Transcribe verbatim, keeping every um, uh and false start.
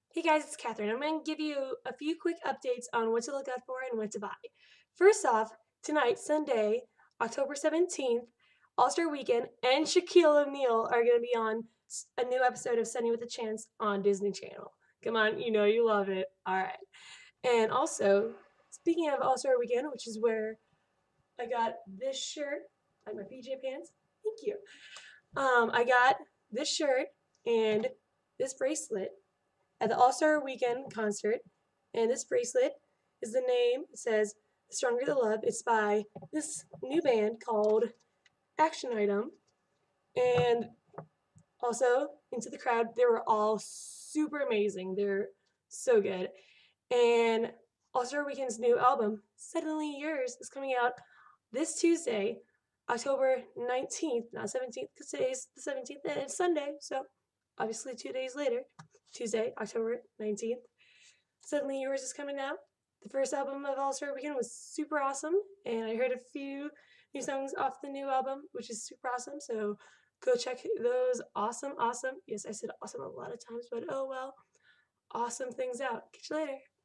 Hey guys, it's Catherine. I'm going to give you a few quick updates on what to look out for and what to buy. First off, tonight, Sunday, October seventeenth, All Star Weekend, and Shaquille O'Neal are going to be on s- a new episode of Sunny with a Chance on Disney Channel. Come on, you know you love it. All right. And also, speaking of All Star Weekend, which is where I got this shirt, like my P J pants. Thank you. Um, I got this shirt and this bracelet at the All Star Weekend concert, and this bracelet is the name. It says "The Stronger the Love." It's by this new band called Action Item, and also Into the Crowd. They were all super amazing. They're so good. And All Star Weekend's new album, Suddenly Yours, is coming out this Tuesday, October nineteenth, not seventeenth, because today's the seventeenth and it's Sunday, so obviously two days later, Tuesday, October nineteenth. Suddenly Yours is coming out. The first album of All Star Weekend was super awesome, and I heard a few new songs off the new album, which is super awesome. So go check those awesome, awesome. Yes, I said awesome a lot of times, but oh well. Awesome things out. Catch you later.